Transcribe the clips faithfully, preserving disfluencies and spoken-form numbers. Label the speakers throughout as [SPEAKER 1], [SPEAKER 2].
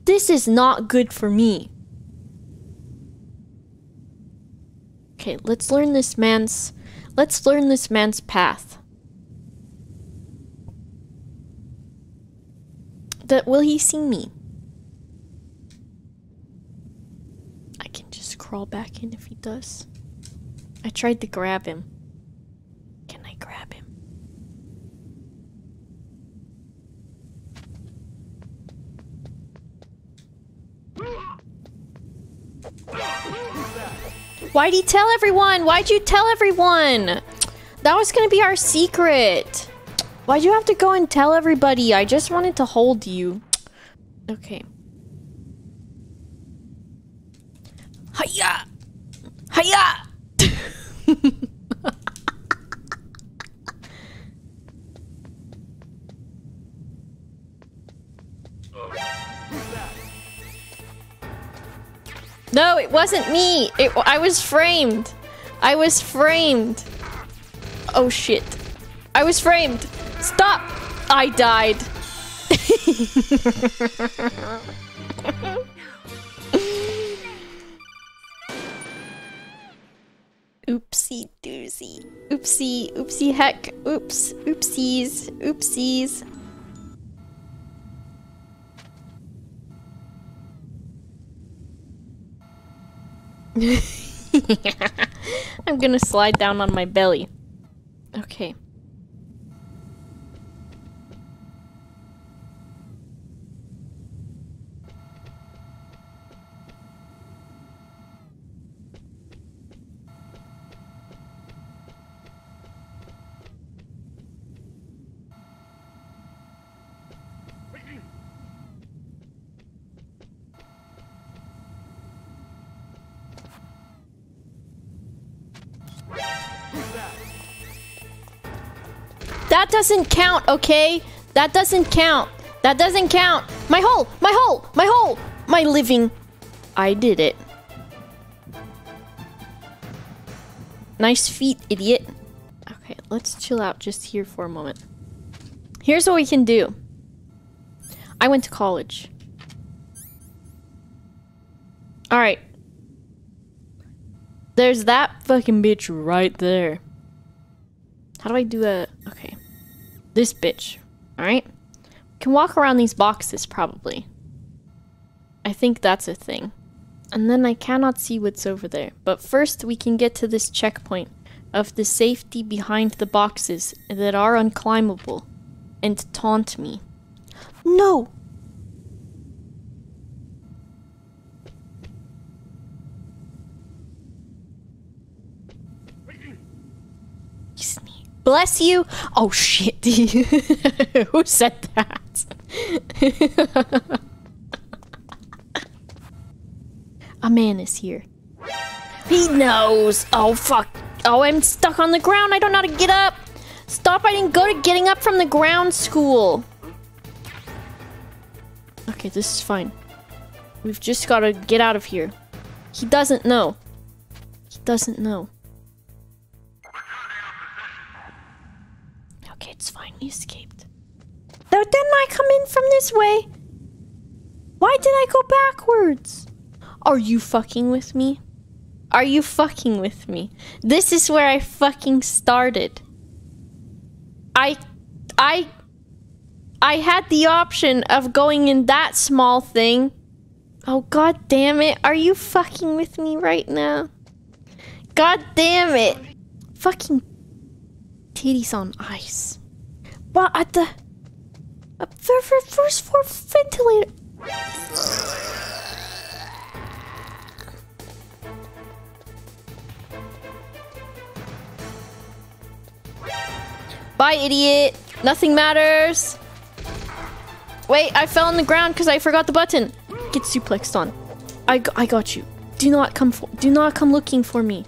[SPEAKER 1] This is not good for me. Okay, let's learn this man's... Let's learn this man's path. That will he see me? I can just crawl back in if he does. I tried to grab him. Can I grab him? Why'd he tell everyone? Why'd you tell everyone? That was gonna be our secret. Why'd you have to go and tell everybody? I just wanted to hold you. Okay. Hiya! Hiya! No, it wasn't me. It, I was framed. I was framed. Oh shit. I was framed. Stop! I died. Oopsie doozy. Oopsie, oopsie heck. Oops, oopsies, oopsies. I'm gonna slide down on my belly. Okay. That doesn't count, okay? That doesn't count. That doesn't count. My hole! My hole! My hole! My living. I did it. Nice feet, idiot. Okay, let's chill out just here for a moment. Here's what we can do. I went to college. Alright. There's that fucking bitch right there. How do I do a... Okay. This bitch. Alright? Can walk around these boxes, probably. I think that's a thing. And then I cannot see what's over there. But first, we can get to this checkpoint of the safety behind the boxes that are unclimbable and taunt me. No! Bless you. Oh shit. Who said that? A man is here. He knows. Oh fuck. Oh, I'm stuck on the ground. I don't know how to get up. Stop. I didn't go to getting up from the ground school. Okay, this is fine. We've just got to get out of here. He doesn't know. He doesn't know. Okay, it's fine. We escaped. Now, didn't I come in from this way? Why did I go backwards? Are you fucking with me? Are you fucking with me? This is where I fucking started. I... I... I had the option of going in that small thing. Oh, god damn it. Are you fucking with me right now? God damn it. Fucking... titties on ice. What at the... Uh, first floor ventilator. Bye, idiot. Nothing matters. Wait, I fell on the ground because I forgot the button. Get suplexed on. I, I got you. Do not come for... Do not come looking for me.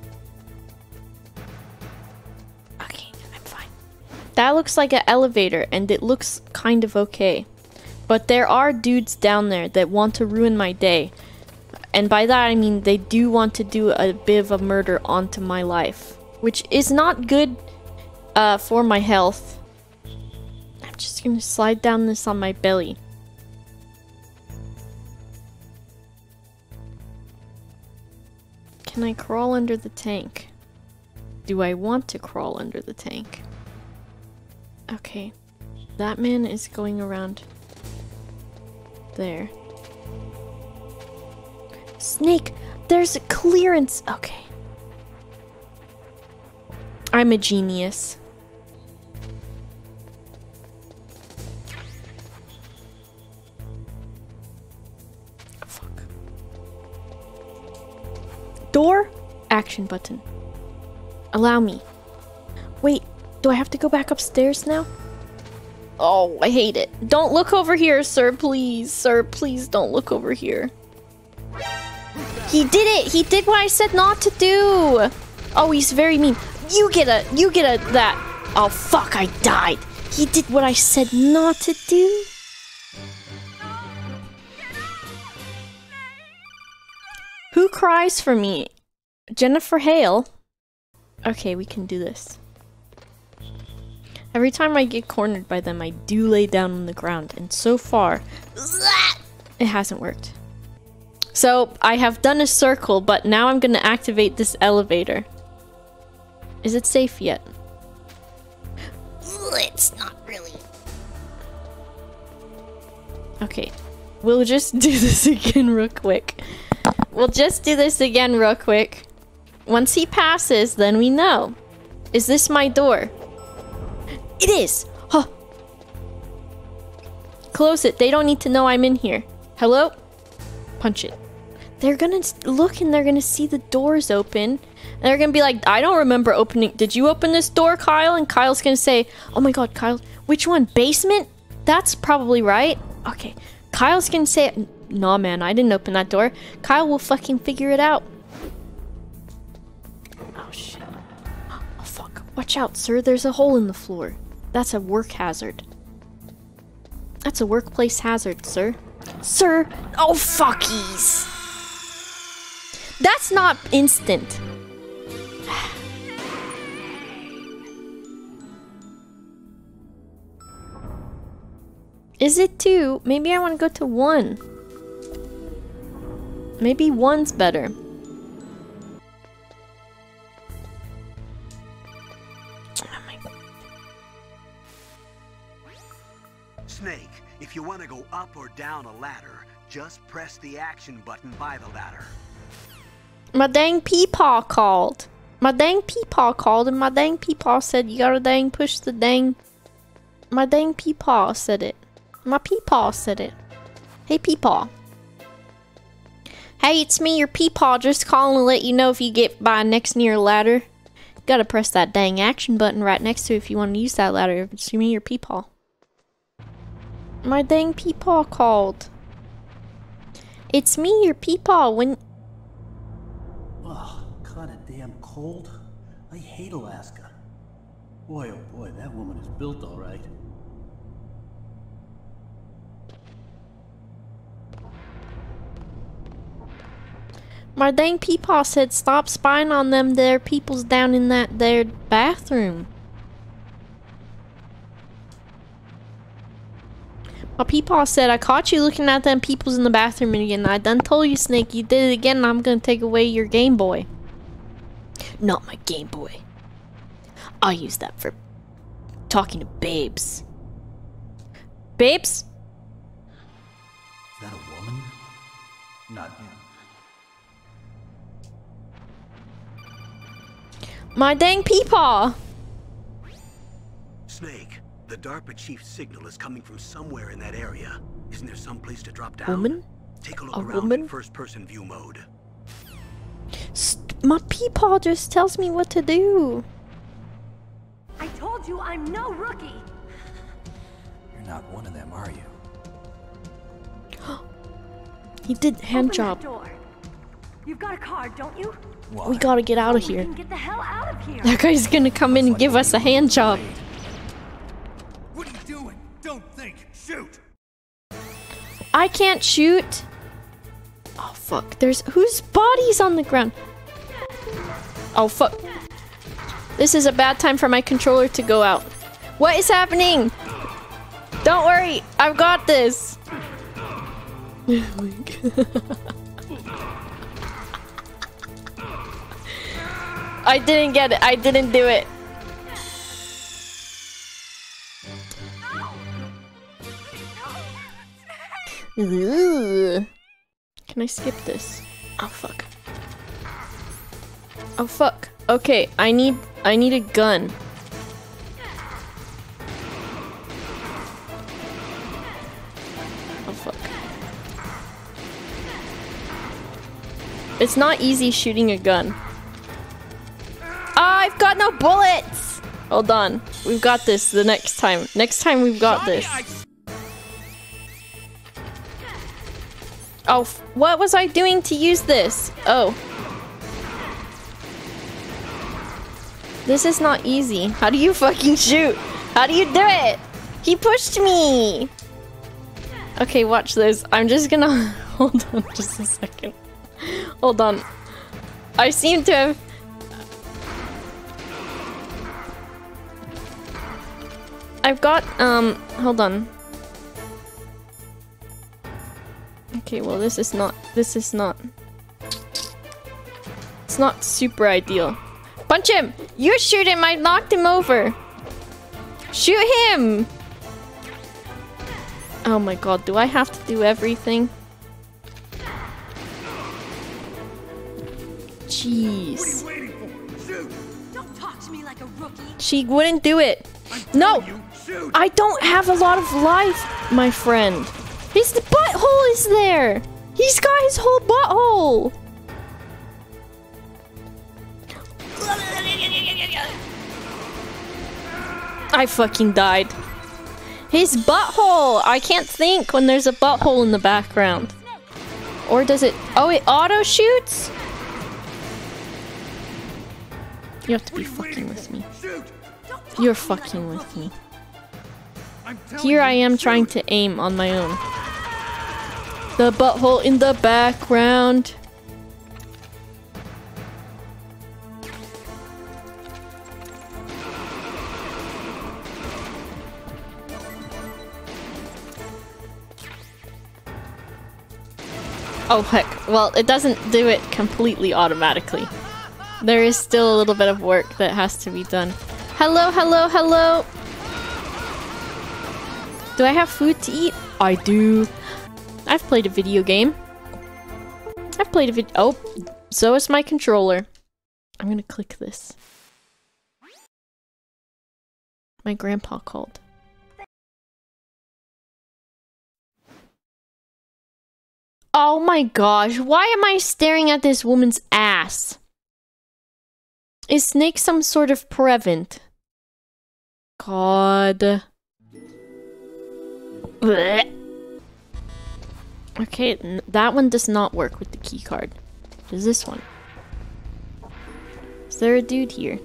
[SPEAKER 1] That looks like an elevator, and it looks kind of okay. But there are dudes down there that want to ruin my day. And by that I mean they do want to do a bit of a murder onto my life. Which is not good uh, for my health. I'm just gonna slide down this on my belly. Can I crawl under the tank? Do I want to crawl under the tank? Okay. That man is going around there. Snake! There's a clearance! Okay. I'm a genius. Fuck. Door? Action button. Allow me. Wait, do I have to go back upstairs now? Oh, I hate it. Don't look over here, sir, please. Sir, please don't look over here. He did it! He did what I said not to do! Oh, he's very mean. You get a, you get a, that. Oh, fuck, I died. He did what I said not to do. Who cries for me? Jennifer Hale. Okay, we can do this. Every time I get cornered by them, I do lay down on the ground, and so far, it hasn't worked. So, I have done a circle, but now I'm gonna activate this elevator. Is it safe yet? It's not really. Okay, we'll just do this again real quick. We'll just do this again real quick. Once he passes, then we know. Is this my door? It is! Huh. Close it. They don't need to know I'm in here. Hello? Punch it. They're gonna look and they're gonna see the doors open. And they're gonna be like, I don't remember opening. Did you open this door, Kyle? And Kyle's gonna say, oh my god, Kyle, which one? Basement? That's probably right. Okay. Kyle's gonna say, nah, man, I didn't open that door. Kyle will fucking figure it out. Oh, shit. Oh, fuck. Watch out, sir. There's a hole in the floor. That's a work hazard. That's a workplace hazard, sir. Sir! Oh, fuckies! That's not instant. Is it two? Maybe I want to go to one. Maybe one's better.
[SPEAKER 2] Snake, if you want to go up or down a ladder, just press the action button by the ladder.
[SPEAKER 1] My dang peepaw called. My dang peepaw called and my dang peepaw said you gotta dang push the dang. My dang peepaw said it. My peepaw said it. Hey peepaw. Hey, it's me, your peepaw, just calling to let you know if you get by next near a ladder. Gotta press that dang action button right next to it if you want to use that ladder. It's me, your peepaw. My dang peepaw called. It's me, your peepaw, when...
[SPEAKER 3] Oh, kinda damn cold. I hate Alaska. Boy, oh boy, that woman is built all right.
[SPEAKER 1] My dang peepaw said stop spying on them there peoples down in that there bathroom. My peepaw said, I caught you looking at them peoples in the bathroom again. I done told you, Snake, you did it again and I'm gonna take away your Game Boy. Not my Game Boy. I'll use that for talking to babes. Babes?
[SPEAKER 3] Is that a woman? Not him.
[SPEAKER 1] My dang peepaw!
[SPEAKER 2] Snake, the DARPA chief's signal is coming from somewhere in that area. Isn't there some place to drop down?
[SPEAKER 1] Woman?
[SPEAKER 2] Take a look
[SPEAKER 1] A
[SPEAKER 2] around
[SPEAKER 1] woman?
[SPEAKER 2] in first-person view mode.
[SPEAKER 1] St my peepaw just tells me what to do.
[SPEAKER 4] I told you I'm no rookie.
[SPEAKER 3] You're not one of them, are you?
[SPEAKER 1] He did hand
[SPEAKER 4] Open
[SPEAKER 1] job.
[SPEAKER 4] that door. You've got a card, don't you?
[SPEAKER 3] Why?
[SPEAKER 1] We gotta get out of
[SPEAKER 4] We
[SPEAKER 1] here.
[SPEAKER 4] can get the hell out of here.
[SPEAKER 1] That guy's gonna come in and give us a hand job.
[SPEAKER 3] What are you doing? Don't think. Shoot.
[SPEAKER 1] I can't shoot. Oh fuck, there's whose body's on the ground? Oh fuck. This is a bad time for my controller to go out. What is happening? Don't worry, I've got this. Oh my god. I didn't get it. I didn't do it. Ugh. Can I skip this? Oh fuck. Oh fuck. Okay, I need I need a gun. Oh fuck. It's not easy shooting a gun. Ah, I've got no bullets! Hold on. We've got this the next time. Next time we've got this. Oh, f what was I doing to use this? Oh. This is not easy. How do you fucking shoot? How do you do it? He pushed me! Okay, watch this. I'm just gonna... Hold on just a second. Hold on. I seem to have... I've got, um... Hold on. Okay, well this is not... This is not... It's not super ideal. Punch him! You shoot him! I knocked him over! Shoot him! Oh my god, do I have to do everything? Jeez.
[SPEAKER 2] What are you waiting for? Shoot!
[SPEAKER 4] Don't talk to me like a rookie.
[SPEAKER 1] She wouldn't do it. No!
[SPEAKER 2] You shoot!
[SPEAKER 1] I don't have a lot of life, my friend. His butthole is there! He's got his whole butthole! I fucking died. His butthole! I can't think when there's a butthole in the background. Or does it... Oh, it auto shoots? You have to be fucking with me. You're fucking with me. Here I am trying to aim on my own. The butthole in the background. Oh heck, well it doesn't do it completely automatically. There is still a little bit of work that has to be done. Hello, hello, hello! Do I have food to eat? I do. I've played a video game. I've played a vid- oh, so is my controller. I'm gonna click this. My grandpa called. Oh my gosh, why am I staring at this woman's ass? Is Snake some sort of prevent? God. Blech. Okay, n that one does not work with the key card. Does this one? Is there a dude here?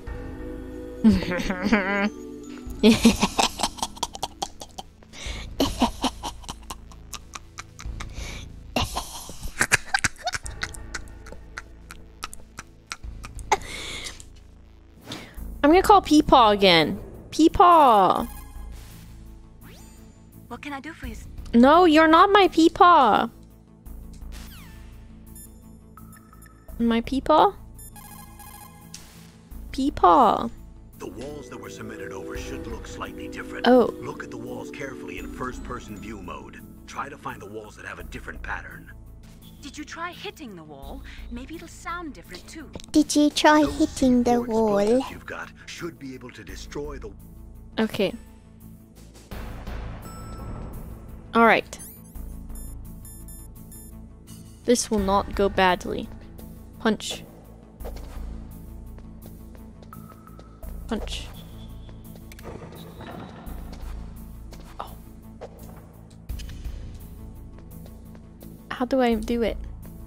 [SPEAKER 1] I'm gonna call Peepaw again. Peepaw!
[SPEAKER 4] What can I do for you?
[SPEAKER 1] No, you're not my Peepaw. My Peepaw? Peepaw.
[SPEAKER 2] The walls that were cemented over should look slightly different.
[SPEAKER 1] Oh.
[SPEAKER 2] Look at the walls carefully in first-person view mode. Try to find the walls that have a different pattern.
[SPEAKER 4] Did you try hitting the wall? Maybe it'll sound different too.
[SPEAKER 1] Did you try
[SPEAKER 2] Those
[SPEAKER 1] hitting the
[SPEAKER 2] C four
[SPEAKER 1] wall?
[SPEAKER 2] explosives you've got should be able to destroy the...
[SPEAKER 1] Okay. Alright. This will not go badly. Punch. Punch. Oh. How do I do it?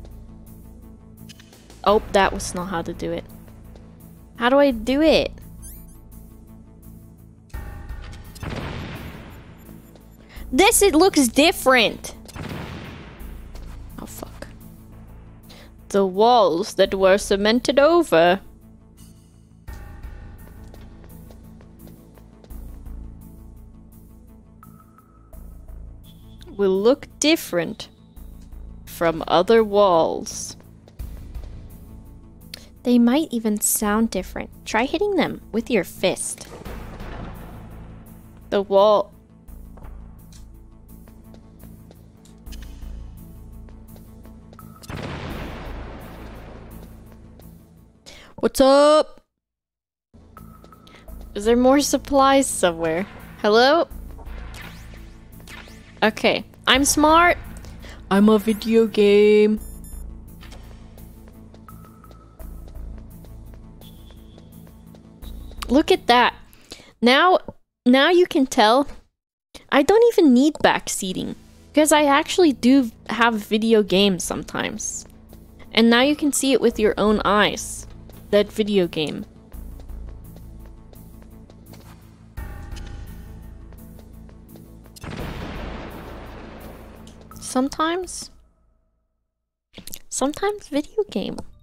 [SPEAKER 1] Oh, that was not how to do it. How do I do it? This, it looks different. Oh, fuck. The walls that were cemented over. Will look different from other walls. They might even sound different. Try hitting them with your fist. The wall. What's up? Is there more supplies somewhere? Hello? Okay, I'm smart. I'm a video game. Look at that. Now, now you can tell I don't even need backseating because I actually do have video games sometimes. And now you can see it with your own eyes. That video game. Sometimes, sometimes video game.